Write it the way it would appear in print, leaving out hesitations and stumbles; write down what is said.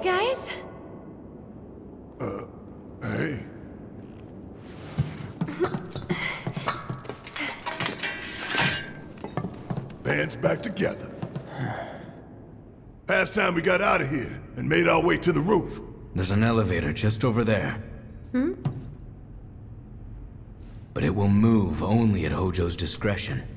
guys? Hey. Band's back together. Past time we got out of here and made our way to the roof. There's an elevator just over there. But it will move only at Hojo's discretion.